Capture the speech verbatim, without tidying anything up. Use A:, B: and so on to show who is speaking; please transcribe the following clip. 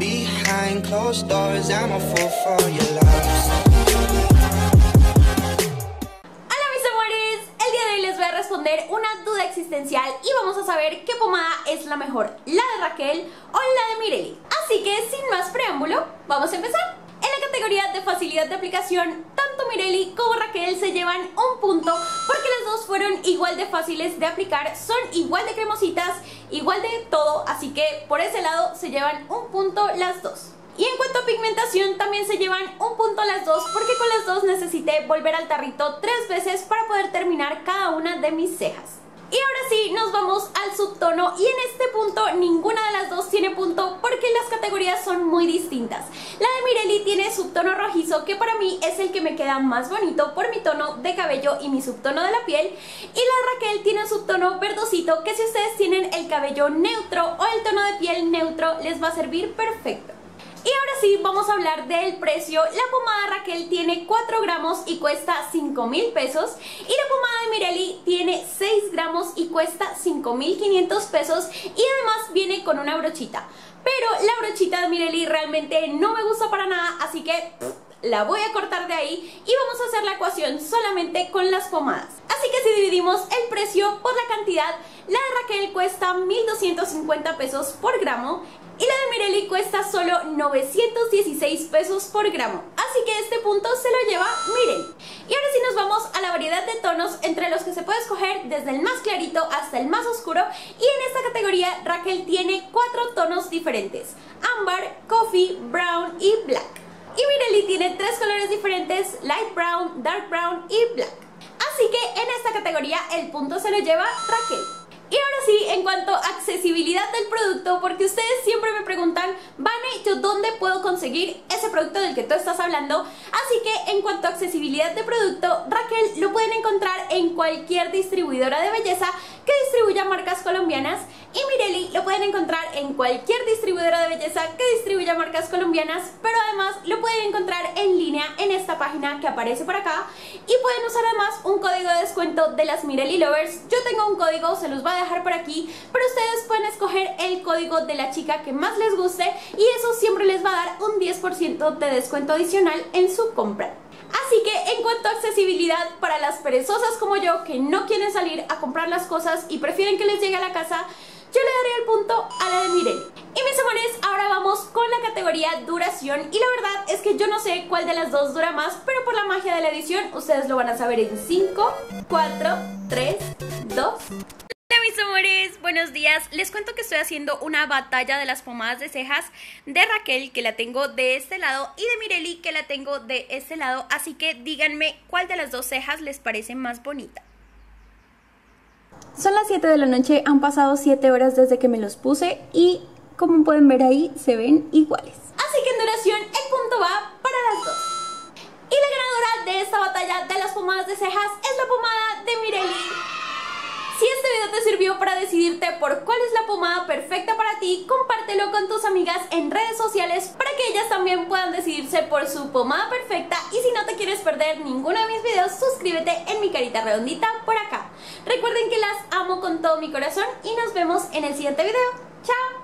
A: behind closed doors. I'm a fool for your love.
B: Hola mis amores, el día de hoy les voy a responder una duda existencial y vamos a saber qué pomada es la mejor, la de Raquel o la de Mireli. Así que sin más preámbulo, vamos a empezar. En la categoría de facilidad de aplicación, tanto Mireli como Raquel se llevan un punto porque las dos fueron igual de fáciles de aplicar, son igual de cremositas, igual de todo, así que por ese lado se llevan un punto las dos. Y en cuanto a pigmentación también se llevan un punto las dos porque con las dos necesité volver al tarrito tres veces para poder terminar cada una de mis cejas. Y ahora sí, nos vamos al subtono y en este punto ninguna de las dos tiene punto porque las categorías son muy distintas. La de Mireli tiene subtono rojizo, que para mí es el que me queda más bonito por mi tono de cabello y mi subtono de la piel. Y la de Raquel tiene un subtono verdosito que si ustedes tienen el cabello neutro o el tono de piel neutro les va a servir perfecto. Y ahora sí, vamos a hablar del precio. La pomada Raquel tiene cuatro gramos y cuesta cinco mil pesos. Y la pomada de Mireli tiene seis gramos y cuesta cinco mil quinientos pesos. Y además viene con una brochita. Pero la brochita de Mireli realmente no me gusta para nada, así que pff, la voy a cortar de ahí y vamos a hacer la ecuación solamente con las pomadas. Así que si dividimos el precio por la cantidad, la de Raquel cuesta mil doscientos cincuenta pesos por gramo. Y la de Mireli cuesta solo novecientos dieciséis pesos por gramo. Así que este punto se lo lleva Mireli. Y ahora sí nos vamos a la variedad de tonos entre los que se puede escoger desde el más clarito hasta el más oscuro. Y en esta categoría Raquel tiene cuatro tonos diferentes: ámbar, coffee, brown y black. Y Mireli tiene tres colores diferentes: light brown, dark brown y black. Así que en esta categoría el punto se lo lleva Raquel. Y ahora sí, en cuanto a accesibilidad del producto, porque ustedes siempre me preguntan: Vane, ¿yo dónde puedo conseguir ese producto del que tú estás hablando? Así que en cuanto a accesibilidad de producto, Raquel lo pueden encontrar en cualquier distribuidora de belleza que distribuya marcas colombianas, y Mireli lo pueden encontrar en cualquier distribuidora de belleza que distribuya marcas colombianas, pero además lo pueden encontrar en línea en esta página que aparece por acá, y pueden usar además un código de descuento de las Mireli Lovers. Yo tengo un código, se los voy a dejar por aquí, pero ustedes pueden escoger el código de la chica que más les guste y eso siempre les va a dar un diez por ciento de descuento adicional en su compra. Así que en cuanto a accesibilidad, para las perezosas como yo que no quieren salir a comprar las cosas y prefieren que les llegue a la casa, yo le daré el punto a la de Mireli. Y mis amores, ahora vamos con la categoría duración, y la verdad es que yo no sé cuál de las dos dura más, pero por la magia de la edición ustedes lo van a saber en cinco, cuatro, tres, dos... Hola mis amores, buenos días. Les cuento que estoy haciendo una batalla de las pomadas de cejas de Raquel, que la tengo de este lado, y de Mireli, que la tengo de este lado. Así que díganme cuál de las dos cejas les parece más bonita.
C: Son las siete de la noche, han pasado siete horas desde que me los puse y como pueden ver ahí se ven iguales.
B: Así que en duración el punto va para las dos. Y la ganadora de esta batalla de las pomadas de cejas es la pomada de Mireli. Si este video te sirvió para decidirte por cuál es la pomada perfecta para ti, compártelo con tus amigas en redes sociales para que ellas también puedan decidirse por su pomada perfecta. Y si no te quieres perder ninguno de mis videos, suscríbete en mi carita redondita por acá. Recuerden que las amo con todo mi corazón y nos vemos en el siguiente video. ¡Chao!